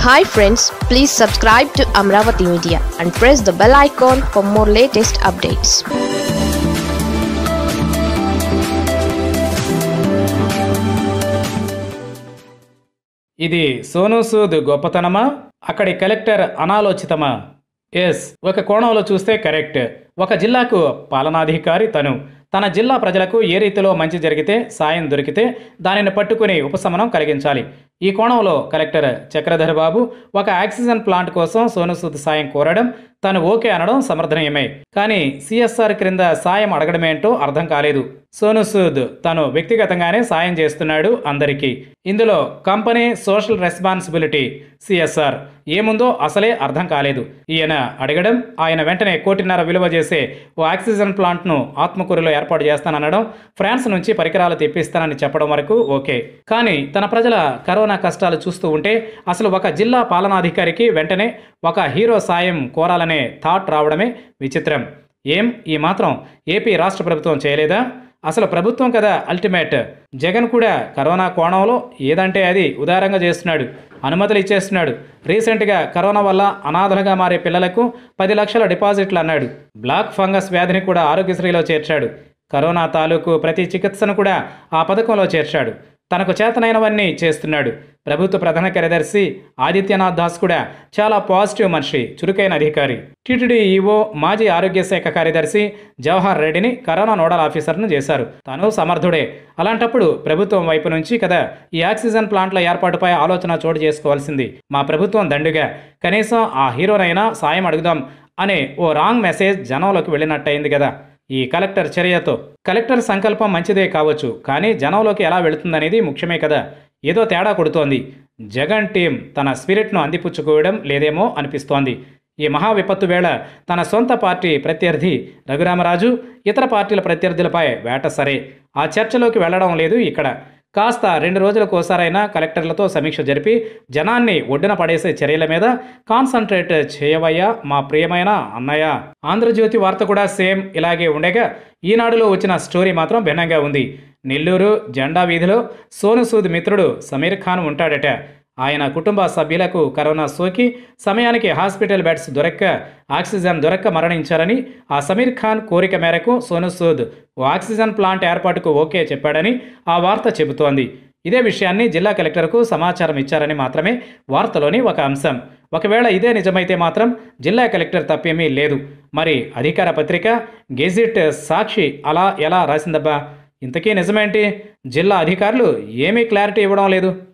Hi friends, please subscribe to Amravati Media and press the bell icon for more latest updates. ఇది సోను సూద్ గొప్పతనమా, అక్కడి collector అనాలోచితమా? Yes, ఒక కోణంలో చూస్తే correct. ఒక జిల్లాకు పాలనాధికారి తన జిల్లా ప్రజలకు ఏ రీతిలో మంచి జరిగితే, సాయం దొరికితే దానిని పట్టుకుని ఉపశమనం కలిగించాలి. ఈ కోణంలో కలెక్టర్ చక్రధర్ బాబు ఒక ఆక్సిజన్ ప్లాంట్ కోసం సోను సూద్ సాయం కోరడం, తను ఓకే అనడం సమర్థనీయమే. కానీ సిఎస్ఆర్ క్రింద సాయం అడగడమేంటో అర్థం కాలేదు. సోను సూద్ తను వ్యక్తిగతంగానే సాయం చేస్తున్నాడు అందరికీ. ఇందులో కంపెనీ సోషల్ రెస్పాన్సిబిలిటీ, సిఎస్ఆర్ ఏముందో అసలే అర్థం కాలేదు. ఈయన అడగడం, ఆయన వెంటనే 1.5 కోటి విలువ చేసే ఓ ఆక్సిజన్ ప్లాంట్ను ఆత్మకూరులో ఏర్పాటు చేస్తాననడం, ఫ్రాన్స్ నుంచి పరికరాలు తెప్పిస్తానని చెప్పడం వరకు ఓకే. కానీ తన ప్రజల కరోనా కష్టాలు చూస్తూ ఉంటే అసలు ఒక జిల్లా పాలనాధికారికి వెంటనే ఒక హీరో సాయం కోరాలనే థాట్ రావడమే విచిత్రం. ఈ మాత్రం ఏపీ రాష్ట్ర ప్రభుత్వం చేయలేదా? అసలు ప్రభుత్వం కదా అల్టిమేట్. జగన్ కూడా కరోనా కోణంలో ఏదంటే అది ఉదారంగా చేస్తున్నాడు, అనుమతులు ఇచ్చేస్తున్నాడు. రీసెంట్గా కరోనా వల్ల అనాథలుగా మారే పిల్లలకు 10 లక్షల డిపాజిట్లు అన్నాడు. బ్లాక్ ఫంగస్ వ్యాధిని కూడా ఆరోగ్యశ్రీలో చేర్చాడు. కరోనా తాలూకు ప్రతి చికిత్సను కూడా ఆ పథకంలో చేర్చాడు. తనకు చేతనైనవన్నీ చేస్తున్నాడు. ప్రభుత్వ ప్రధాన కార్యదర్శి ఆదిత్యనాథ్ దాస్ కూడా చాలా పాజిటివ్ మనిషి, చురుకైన అధికారి. టీటీడీ ఈవో, మాజీ ఆరోగ్య శాఖ కార్యదర్శి జవహర్ రెడ్డిని కరోనా నోడల్ ఆఫీసర్ను చేశారు. తను సమర్థుడే. అలాంటప్పుడు ప్రభుత్వం వైపు నుంచి కదా ఈ ఆక్సిజన్ ప్లాంట్ల ఏర్పాటుపై ఆలోచన చోటు చేసుకోవాల్సింది. మా ప్రభుత్వం దండుగా కనీసం ఆ హీరోనైనా సాయం అడుగుదాం అనే ఓ రాంగ్ మెసేజ్ జనంలోకి వెళ్ళినట్టయింది కదా ఈ కలెక్టర్ చర్యతో. కలెక్టర్ సంకల్పం మంచిదే కావచ్చు, కానీ జనంలోకి ఎలా వెళుతుందనేది ముఖ్యమే కదా. ఏదో తేడా కొడుతోంది. జగన్ టీం తన స్పిరిట్ను అందిపుచ్చుకోవడం లేదేమో అనిపిస్తోంది. ఈ మహా విపత్తు వేళ తన సొంత పార్టీ ప్రత్యర్థి రఘురామరాజు, ఇతర పార్టీల ప్రత్యర్థులపై వేట సరే, ఆ చర్చలోకి వెళ్లడం లేదు ఇక్కడ. కాస్త 2 రోజులకోసారైనా కలెక్టర్లతో సమీక్ష జరిపి జనాన్ని ఒడ్డున పడేసే చర్యల మీద కాన్సన్ట్రేట్ చేయవయ్యా మా ప్రియమైన అన్నయ్య. ఆంధ్రజ్యోతి వార్త కూడా సేమ్ ఇలాగే ఉండగా, ఈనాడులో వచ్చిన స్టోరీ మాత్రం భిన్నంగా ఉంది. నెల్లూరు జెండా వీధిలో సోను సూద్ మిత్రుడు సమీర్ ఖాన్ ఉంటాడట. ఆయన కుటుంబ సభ్యులకు కరోనా సోకి సమయానికి హాస్పిటల్ బెడ్స్ దొరక్క, ఆక్సిజన్ దొరక్క మరణించారని, ఆ సమీర్ ఖాన్ కోరిక మేరకు సోను సూద్ ఓ ఆక్సిజన్ ప్లాంట్ ఏర్పాటుకు ఓకే చెప్పాడని ఆ వార్త చెబుతోంది. ఇదే విషయాన్ని జిల్లా కలెక్టర్కు సమాచారం ఇచ్చారని మాత్రమే వార్తలోని ఒక అంశం. ఒకవేళ ఇదే నిజమైతే మాత్రం జిల్లా కలెక్టర్ తప్పేమీ లేదు. మరి అధికార పత్రిక గెజిట్, సాక్షి అలా ఎలా రాసిందబ్బా? ఇంతకీ నిజమేంటి? జిల్లా అధికారులు ఏమీ క్లారిటీ ఇవ్వడం లేదు.